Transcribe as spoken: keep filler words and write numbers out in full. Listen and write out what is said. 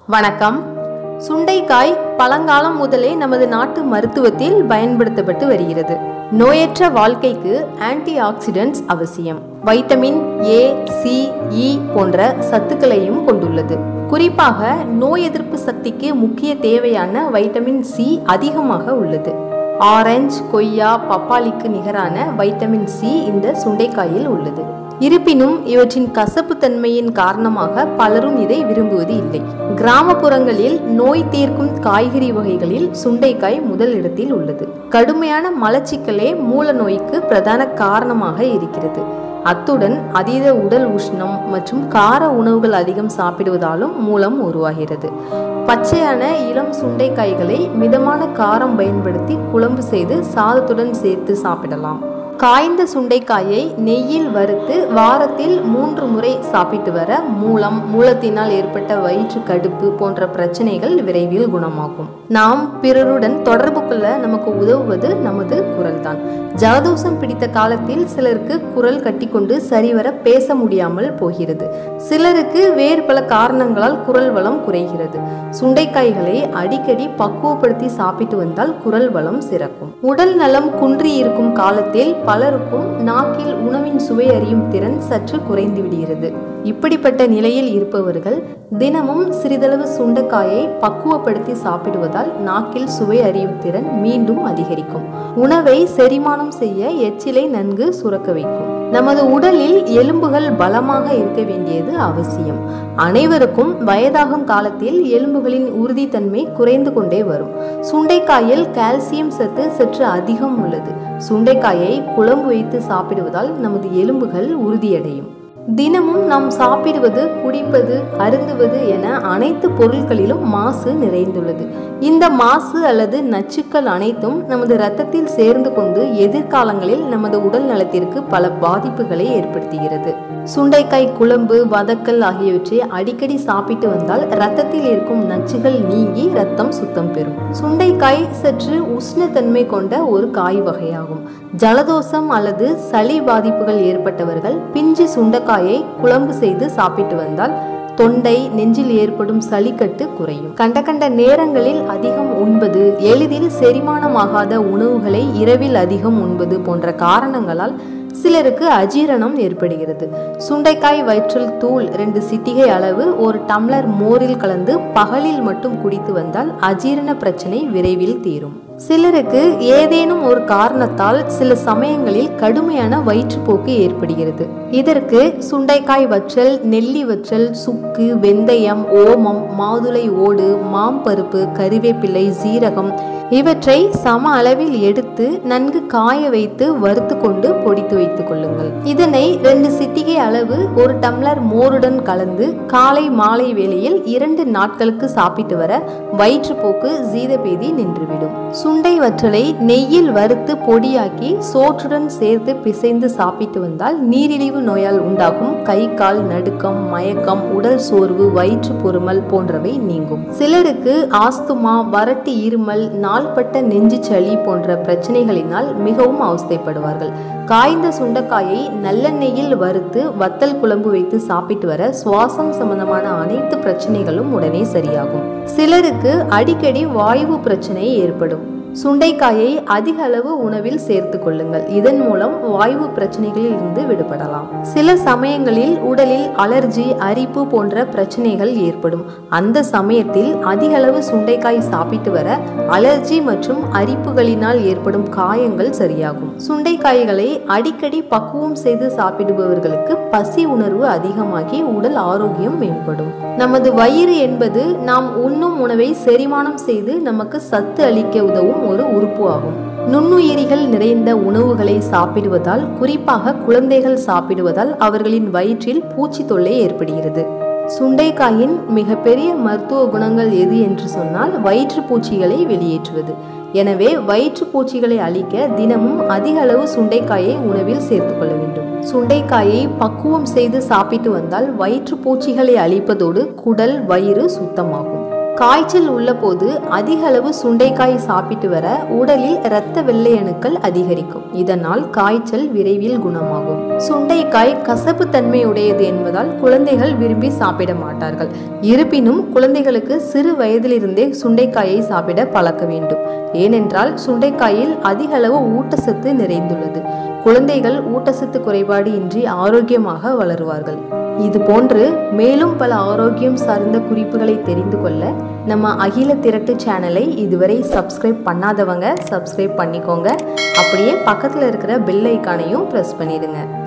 வணக்கம். சுண்டைக்காய் பழங்காலம் முதலே நமது நாட்டு மருத்துவத்தில் பயன்படுத்தப்பட்டு வருகிறது. நோயற்ற வாழ்க்கைக்கு ஆன்டி ஆக்சிடென்ட்ஸ் அவசியம். வைட்டமின் ஏ, சி, இ போன்ற சத்துக்களையும் கொண்டுள்ளது. குறிப்பாக நோய் எதிர்ப்பு சக்திக்கு முக்கிய தேவையான வைட்டமின் சி அதிகமாக உள்ளது. ஆரஞ்சு, கொய்யா, பப்பாளிக்கு நிகரான வைட்டமின் சி இந்த சுண்டைக்காயில் உள்ளது. இருப்பினும் இவற்றின் கசப்பு தன்மையின் காரணமாக பலரும் இதை விரும்புவது இல்லை. கிராமப்புறங்களில் நோய் தீர்க்கும் காய்கறி வகைகளில் சுண்டைக்காய் முதல் இடத்தில் உள்ளது. கடுமையான மலச்சிக்கலே மூல நோய்க்கு பிரதான காரணமாக இருக்கிறது. அத்துடன் அதீத உடல் உஷ்ணம் மற்றும் கார உணவுகள் அதிகம் சாப்பிடுவதாலும் மூலம் உருவாகிறது. பச்சையான இளம் சுண்டைக்காய்களை மிதமான காரம் பயன்படுத்தி குழம்பு செய்து சாதத்துடன் சேர்த்து சாப்பிடலாம். காய்ந்த சுண்டைக்காயை நெய்யில் வறுத்து வாரத்தில் மூன்று முறை சாப்பிட்டு வர மூலம், மூலத்தினால் ஏற்பட்ட வயிற்று கடுப்பு போன்ற பிரச்சனைகள் விரைவில் குணமாகும். நாம் பிறருடன் தொடர்பு கொள்ள நமக்கு உதவுவது நமது குரல் தான். ஜலதோஷம் பிடித்த காலத்தில் சிலருக்கு குரல் கட்டிக்கொண்டு சரிவர பேச முடியாமல் போகிறது. சிலருக்கு வேறு பல காரணங்களால் குரல் வளம் குறைகிறது. சுண்டைக்காய்களை அடிக்கடி பக்குவப்படுத்தி சாப்பிட்டு வந்தால் குரல் வளம் சிறக்கும். உடல் நலம் குன்றி இருக்கும் காலத்தில் பலருக்கும் நாக்கில் உணவின் சுவை அறியும் திறன் சற்று குறைந்து விடுகிறது. இப்படிப்பட்ட நிலையில் இருப்பவர்கள் தினமும் சிறிதளவு சுண்டைக்காயை பக்குவப்படுத்தி சாப்பிடுவதால் நாக்கில் சுவை அறியும் திறன் மீண்டும் அதிகரிக்கும். உணவை செரிமானம் செய்ய எச்சிலை நன்கு சுரக்க வைக்கும். நமது உடலில் எலும்புகள் பலமாக இருக்க வேண்டியது அவசியம். அனைவருக்கும் வயதாகும் காலத்தில் எலும்புகளின் உறுதித்தன்மை குறைந்து கொண்டே வரும். சுண்டைக்காயில் கால்சியம் சத்து சற்று அதிகம் உள்ளது. சுண்டைக்காயை குழம்பு வைத்து சாப்பிடுவதால் நமது எலும்புகள் உறுதியடையும். தினமும் நாம் சாப்பிடுவது, குடிப்பது, அருந்துவது என அனைத்து பொருட்களிலும் மாசு நிறைந்துள்ளது. இந்த மாசு அல்லது நச்சுக்கள் அனைத்தும் நமது இரத்தத்தில் சேர்ந்து கொண்டு எதிர்காலங்களில் நமது உடல் நலத்திற்கு பல பாதிப்புகளை ஏற்படுத்துகிறது. சுண்டைக்காய் குழம்பு, வதக்கல் ஆகியவற்றை அடிக்கடி சாப்பிட்டு வந்தால் இரத்தத்தில் இருக்கும் நச்சுகள் நீங்கி இரத்தம் சுத்தம் பெறும். சுண்டைக்காய் சற்று உஷ்ணத்தன்மை கொண்ட ஒரு காய் வகையாகும். ஜலதோஷம் அல்லது சளி பாதிப்புகள் ஏற்பட்டவர்கள் பிஞ்சு சுண்டைக்காயை குழம்பு செய்து சாப்பிட்டு வந்தால் தொண்டை, நெஞ்சில் ஏற்படும் சளிக்கட்டு குறையும். கண்ட கண்ட நேரங்களில் அதிகம் உண்பது, எளிதில் செரிமானமாகாத உணவுகளை இரவில் அதிகம் உண்பது போன்ற காரணங்களால் சிலருக்கு அஜீரணம் ஏற்படுகிறது. சுண்டைக்காய் வயிற்றில் தூள் ரெண்டு சிட்டிகை அளவு ஒரு டம்ளர் மோரில் கலந்து பகலில் மட்டும் குடித்து வந்தால் அஜீரண பிரச்சனை விரைவில் தீரும். சிலருக்கு ஏதேனும் ஒரு காரணத்தால் சில சமயங்களில் கடுமையான வயிற்றுப்போக்கு ஏற்படுகிறது. இதற்கு சுண்டைக்காய் வற்றல், நெல்லி வற்றல், சுக்கு, வெந்தயம், ஓமம், மாதுளை ஓடு, மாம்பருப்பு, கறிவேப்பிலை, சீரகம் இவற்றை சம அளவில் எடுத்து நன்கு காய வைத்து வறுத்து கொண்டு பொடித்து வைத்துக் கொள்ளுங்கள். இதனை ரெண்டு சிட்டிகை அளவு ஒரு டம்ளர் மோருடன் கலந்து காலை மாலை வேளையில் இரண்டு நாட்களுக்கு சாப்பிட்டு வர வயிற்றுப்போக்கு, சீதபேதி நின்றுவிடும். சுண்டை வற்றலை நெய்யில் வறுத்து பொடியாக்கி சோற்றுடன் சேர்த்து பிசைந்து சாப்பிட்டு வந்தால் நீரிழிவு நோயால் உண்டாகும் கை கால் நடுக்கம், மயக்கம், உடல் சோர்வு, வயிற்று பொறுமல் போன்றவை நீங்கும். சிலருக்கு ஆஸ்துமா, வறட்டு இருமல், நாள்பட்ட நெஞ்சு சளி போன்ற பிரச்சனைகளினால் மிகவும் அவஸ்தைப்படுவார்கள். காய்ந்த சுண்டைக்காயை நல்லெண்ணெயில் வறுத்து வத்தல் குழம்பு வைத்து சாப்பிட்டு வர சுவாசம் சம்பந்தமான அனைத்து பிரச்சனைகளும் உடனே சரியாகும். சிலருக்கு அடிக்கடி வாயு பிரச்சனை ஏற்படும். சுண்டைக்காயை அதிக அளவு உணவில் சேர்த்து கொள்ளுங்கள். இதன் மூலம் வாயு பிரச்சனைகளில் இருந்து விடுபடலாம். சில சமயங்களில் உடலில் அலர்ஜி, அரிப்பு போன்ற பிரச்சனைகள் ஏற்படும். அந்த சமயத்தில் அதிக அளவு சுண்டைக்காய் சாப்பிட்டு வர அலர்ஜி மற்றும் அரிப்புகளினால் ஏற்படும் காயங்கள் சரியாகும். சுண்டைக்காய்களை அடிக்கடி பக்குவம் செய்து சாப்பிடுபவர்களுக்கு பசி உணர்வு அதிகமாகி உடல் ஆரோக்கியம் மேம்படும். நமது வயிறு என்பது நாம் உண்ணும் உணவை செரிமானம் செய்து நமக்கு சத்து அளிக்க உதவும் ஒரு உறுப்பு ஆகும். நுண்ணுயிரிகள் நிறைந்த உணவுகளை சாப்பிடுவதால், குறிப்பாக குழந்தைகள் சாப்பிடுவதால் அவர்களின் வயிற்றில் பூச்சி தொல்லை ஏற்படுகிறது. சுண்டைக்காயின் மிகப்பெரிய மருத்துவ குணங்கள் எது என்று சொன்னால் வயிற்று பூச்சிகளை வெளியேற்றுவது. எனவே வயிற்று பூச்சிகளை அழிக்க தினமும் அதிக அளவு சுண்டைக்காயை உணவில் சேர்த்து கொள்ள வேண்டும். சுண்டைக்காயை பக்குவம் செய்து சாப்பிட்டு வந்தால் வயிற்று பூச்சிகளை அழிப்பதோடு குடல், வயிறு சுத்தமாகும். காய்ச்சல் உள்ள போது அதிக அளவு சுண்டைக்காய் சாப்பிட்டு வர உடலில் இரத்த வெள்ளை அணுக்கள் அதிகரிக்கும். இதனால் காய்ச்சல் விரைவில் குணமாகும். சுண்டைக்காய் கசப்பு தன்மை உடையது என்பதால் குழந்தைகள் விரும்பி சாப்பிட மாட்டார்கள். இருப்பினும் குழந்தைகளுக்கு சிறு வயதிலிருந்தே சுண்டைக்காயை சாப்பிட பழக்க வேண்டும். ஏனென்றால் சுண்டைக்காயில் அதிக அளவு ஊட்டச்சத்து நிறைந்துள்ளது. குழந்தைகள் ஊட்டச்சத்து குறைபாடு இன்றி ஆரோக்கியமாக வளருவார்கள். இது போன்று மேலும் பல ஆரோக்கியம் சார்ந்த குறிப்புகளை தெரிந்து கொள்ள நம்ம அகில திரட்டு சேனலை இதுவரை சப்ஸ்கிரைப் பண்ணாதவங்க சப்ஸ்கிரைப் பண்ணிக்கோங்க. அப்படியே பக்கத்தில் இருக்கிற பெல் ஐக்கானையும் ப்ரெஸ் பண்ணிடுங்க.